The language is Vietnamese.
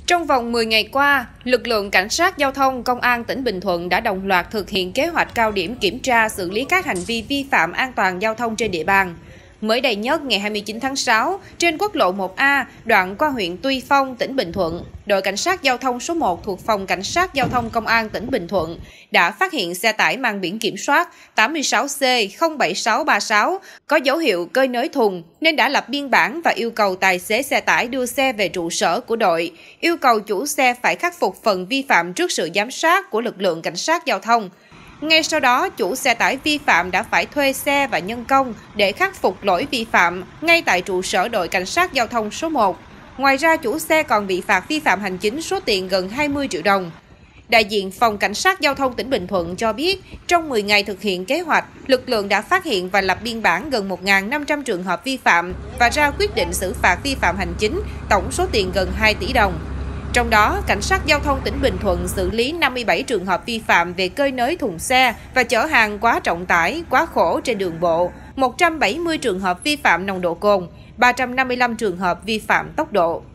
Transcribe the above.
Trong vòng 10 ngày qua, lực lượng cảnh sát giao thông Công an tỉnh Bình Thuận đã đồng loạt thực hiện kế hoạch cao điểm kiểm tra xử lý các hành vi vi phạm an toàn giao thông trên địa bàn. Mới đây nhất, ngày 29 tháng 6, trên quốc lộ 1A, đoạn qua huyện Tuy Phong, tỉnh Bình Thuận, đội cảnh sát giao thông số 1 thuộc Phòng Cảnh sát Giao thông Công an tỉnh Bình Thuận đã phát hiện xe tải mang biển kiểm soát 86C07636 có dấu hiệu cơi nới thùng nên đã lập biên bản và yêu cầu tài xế xe tải đưa xe về trụ sở của đội, yêu cầu chủ xe phải khắc phục phần vi phạm trước sự giám sát của lực lượng cảnh sát giao thông. Ngay sau đó, chủ xe tải vi phạm đã phải thuê xe và nhân công để khắc phục lỗi vi phạm ngay tại trụ sở đội cảnh sát giao thông số 1. Ngoài ra, chủ xe còn bị phạt vi phạm hành chính số tiền gần 20 triệu đồng. Đại diện Phòng Cảnh sát Giao thông tỉnh Bình Thuận cho biết, trong 10 ngày thực hiện kế hoạch, lực lượng đã phát hiện và lập biên bản gần 1.500 trường hợp vi phạm và ra quyết định xử phạt vi phạm hành chính tổng số tiền gần 2 tỷ đồng. Trong đó, Cảnh sát Giao thông tỉnh Bình Thuận xử lý 57 trường hợp vi phạm về cơi nới thùng xe và chở hàng quá trọng tải, quá khổ trên đường bộ, 170 trường hợp vi phạm nồng độ cồn, 355 trường hợp vi phạm tốc độ.